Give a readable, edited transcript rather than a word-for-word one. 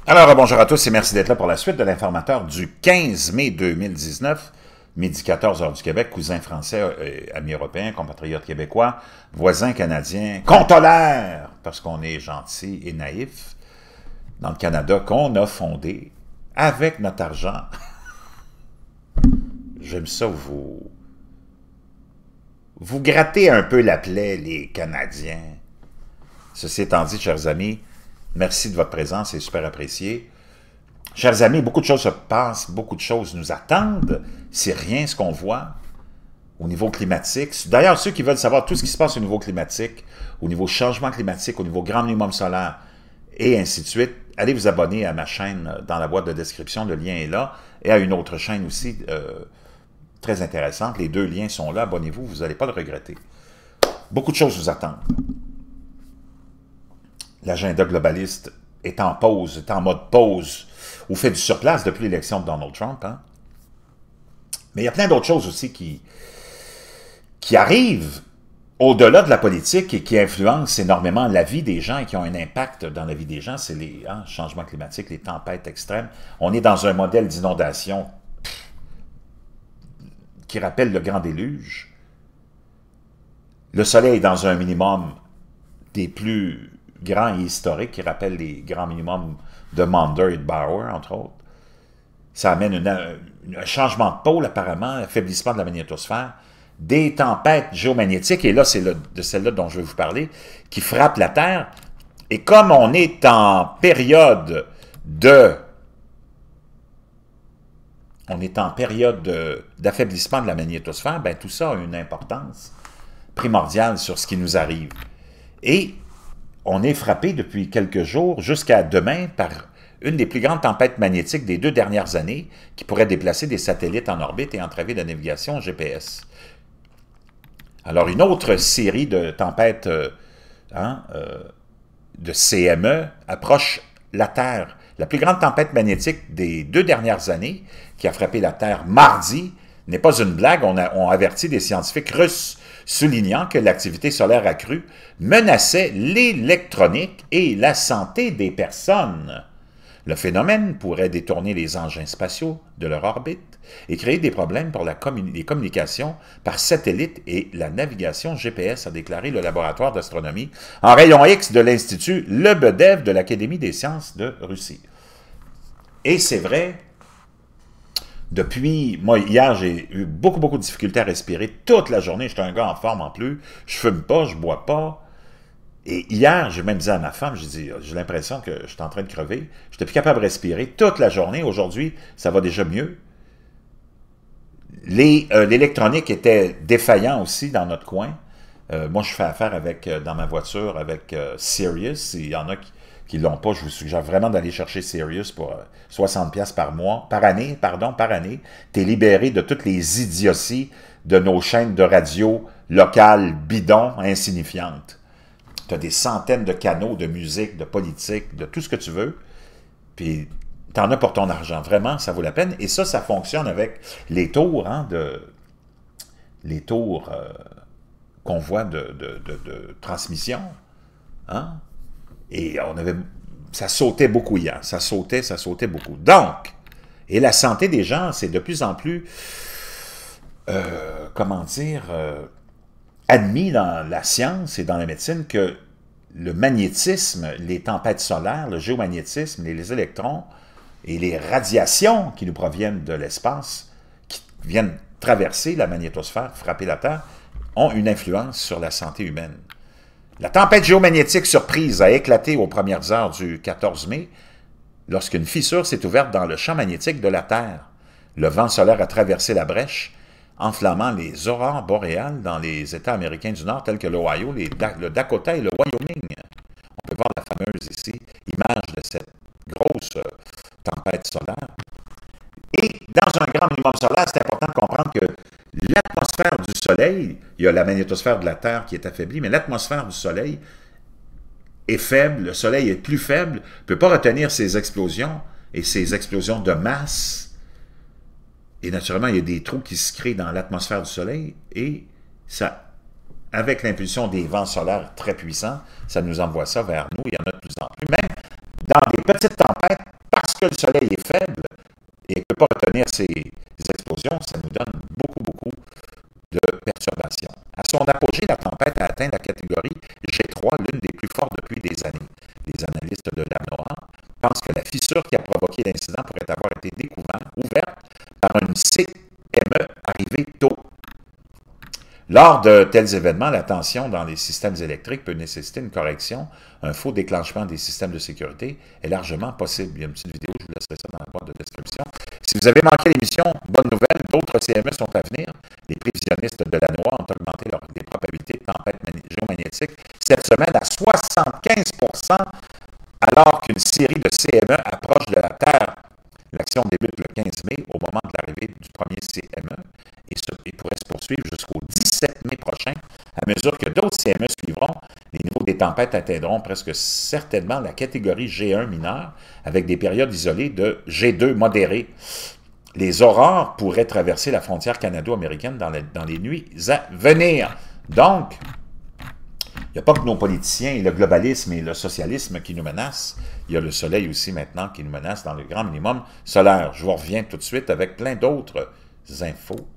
Alors, bonjour à tous et merci d'être là pour la suite de l'informateur du 15 mai 2019, midi 14 heures du Québec, cousins français, amis européens, compatriotes québécois, voisins canadiens, qu'on tolère, parce qu'on est gentil et naïf, dans le Canada qu'on a fondé avec notre argent. J'aime ça, vous grattez un peu la plaie, les Canadiens. Ceci étant dit, chers amis, merci de votre présence, c'est super apprécié. Chers amis, beaucoup de choses se passent, beaucoup de choses nous attendent. C'est rien ce qu'on voit au niveau climatique. D'ailleurs, ceux qui veulent savoir tout ce qui se passe au niveau climatique, au niveau changement climatique, au niveau grand minimum solaire, et ainsi de suite, allez vous abonner à ma chaîne dans la boîte de description, le lien est là, et à une autre chaîne aussi très intéressante. Les deux liens sont là, abonnez-vous, vous n'allez pas le regretter. Beaucoup de choses vous attendent. L'agenda globaliste est en pause, est en mode pause, ou fait du surplace depuis l'élection de Donald Trump. Hein? Mais il y a plein d'autres choses aussi qui arrivent au-delà de la politique et qui influencent énormément la vie des gens et qui ont un impact dans la vie des gens. C'est les changements climatiques, les tempêtes extrêmes. On est dans un modèle d'inondation qui rappelle le grand déluge. Le soleil est dans un minimum des plus grands et historiques qui rappellent les grands minimums de Maunder et de Bauer, entre autres. Ça amène un changement de pôle, apparemment, un affaiblissement de la magnétosphère, des tempêtes géomagnétiques, et là, c'est de celle-là dont je vais vous parler, qui frappent la Terre. Et comme on est en période d'affaiblissement de la magnétosphère, ben tout ça a une importance primordiale sur ce qui nous arrive. Et on est frappé depuis quelques jours jusqu'à demain par une des plus grandes tempêtes magnétiques des 2 dernières années qui pourrait déplacer des satellites en orbite et entraver la navigation GPS. Alors, une autre série de tempêtes de CME approche la Terre. La plus grande tempête magnétique des 2 dernières années qui a frappé la Terre mardi n'est pas une blague. On avertit des scientifiques russes soulignant que l'activité solaire accrue menaçait l'électronique et la santé des personnes. Le phénomène pourrait détourner les engins spatiaux de leur orbite et créer des problèmes pour les communications par satellite et la navigation GPS, a déclaré le laboratoire d'astronomie en rayon X de l'Institut Lebedev de l'Académie des sciences de Russie. Et c'est vrai, depuis, moi, hier, j'ai eu beaucoup de difficultés à respirer toute la journée. J'étais un gars en forme en plus. Je fume pas, je bois pas. Et hier, j'ai même dit à ma femme, j'ai dit, j'ai l'impression que je suis en train de crever. Je n'étais plus capable de respirer toute la journée. Aujourd'hui, ça va déjà mieux. L'électronique était défaillant aussi dans notre coin. Moi, je fais affaire avec, dans ma voiture avec Sirius. Il y en a qui ne l'ont pas. Je vous suggère vraiment d'aller chercher Sirius pour 60$ par année. Tu es libéré de toutes les idioties de nos chaînes de radio locales bidons, insignifiantes. Tu as des centaines de canaux de musique, de politique, de tout ce que tu veux. Puis, tu en as pour ton argent. Vraiment, ça vaut la peine. Et ça fonctionne avec les tours, les tours qu'on voit de transmission. Hein? Et ça sautait beaucoup hier. Ça sautait beaucoup. Donc, et la santé des gens, c'est de plus en plus, admis dans la science et dans la médecine que le magnétisme, les tempêtes solaires, le géomagnétisme, les électrons et les radiations qui nous proviennent de l'espace, qui viennent traverser la magnétosphère, frapper la Terre, ont une influence sur la santé humaine. La tempête géomagnétique surprise a éclaté aux premières heures du 14 mai lorsqu'une fissure s'est ouverte dans le champ magnétique de la Terre. Le vent solaire a traversé la brèche, enflammant les aurores boréales dans les États américains du Nord, tels que l'Ohio, le Dakota et le Wyoming. On peut voir la fameuse ici image de cette grosse tempête solaire. Et dans un grand minimum solaire, c'est important de comprendre que l'atmosphère du Soleil, il y a la magnétosphère de la Terre qui est affaiblie, mais l'atmosphère du Soleil est faible, le Soleil est plus faible, ne peut pas retenir ces explosions, et ces explosions de masse. Et naturellement, il y a des trous qui se créent dans l'atmosphère du Soleil, et ça, avec l'impulsion des vents solaires très puissants, ça nous envoie ça vers nous. Il y en a de plus en plus. Même dans des petites tempêtes, le soleil est faible et ne peut pas retenir ces explosions, ça nous donne beaucoup de perturbations. À son apogée, la tempête a atteint la catégorie G3, l'une des plus fortes depuis des années. Les analystes de la NOAA pensent que la fissure qui a provoqué l'incident pourrait avoir été ouverte par une CME arrivée tôt. Lors de tels événements, la tension dans les systèmes électriques peut nécessiter une correction. Un faux déclenchement des systèmes de sécurité est largement possible. Il y a une petite vidéo, je vous laisserai ça dans la boîte de description. Si vous avez manqué l'émission, bonne nouvelle, d'autres CME sont à venir. Les prévisionnistes de la NOAA ont augmenté les probabilités de tempêtes géomagnétiques cette semaine à 75 % alors qu'une série de CME approche de la Terre. L'action débute le 15 mai, au moment de l'arrivée du premier CME, et pourrait se poursuivre jusqu'au 17 mai prochain. À mesure que d'autres CME suivront, les niveaux des tempêtes atteindront presque certainement la catégorie G1 mineure, avec des périodes isolées de G2 modérées. Les aurores pourraient traverser la frontière canado-américaine dans les nuits à venir. Donc, il n'y a pas que nos politiciens et le globalisme et le socialisme qui nous menacent. Il y a le soleil aussi maintenant qui nous menace dans le grand minimum solaire. Je vous reviens tout de suite avec plein d'autres infos